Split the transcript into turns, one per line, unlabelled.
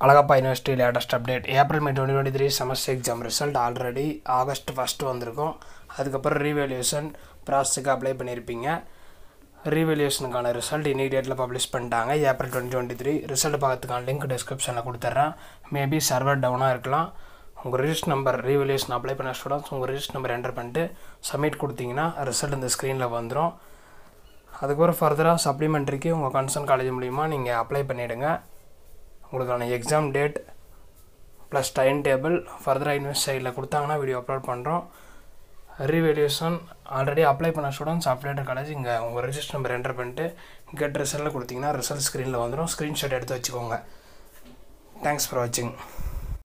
Alagappa University latest update April May 2023 semester exam result already August 1st வந்திருக்கும். அதுக்கப்புறம் revaluation process apply பண்ணியிருப்பீங்க. revaluationக்கான result இன்னைக்கு டேட்டில் publish பண்ணிட்டாங்க. ஏப்ரல் 2023 ரிசல்ட் பார்க்கறதுக்கான லிங்க் டிஸ்கிரிப்ஷனில் கொடுத்துட்றேன். மேபி சர்வர் டவுனாக இருக்கலாம். உங்கள் ரிஜிஸ்டர் நம்பர் revaluation அப்ளை பண்ண ஸ்டூடெண்ட்ஸ் உங்கள் ரிஜிஸ்டர் நம்பர் என்டர் பண்ணிட்டு சப்மிட் கொடுத்தீங்கன்னா ரிசல்ட் இந்த ஸ்க்ரீனில் வந்துடும். அதுக்கப்புறம் ஃபர்தராக சப்ளிமெண்ட்ரிக்கு உங்கள் கன்சர்ன் காலேஜ் மூலிமா நீங்கள் அப்ளை பண்ணிவிடுங்க. உங்களுக்கான exam date plus time table ஃபர்தராக யூனிவர்சிட்டி சைடில் கொடுத்தாங்கன்னா வீடியோ அப்லோட் பண்ணுறோம். ரீவேல்யூஷன் ஆல்ரெடி அப்ளை பண்ண ஸ்டூடெண்ட்ஸ் அப்ளைடு காலேஜ் இங்கே உங்கள் ரெஜிஸ்டர் நம்பர் என்டர் பண்ணிட்டு கெட் ரிசல்ட்டில் கொடுத்தீங்கன்னா ரிசல்ட் ஸ்க்ரீனில் வந்துடும். ஸ்க்ரீன்ஷாட் எடுத்து வச்சுக்கோங்க. தேங்க்ஸ் ஃபார் வாட்சிங்.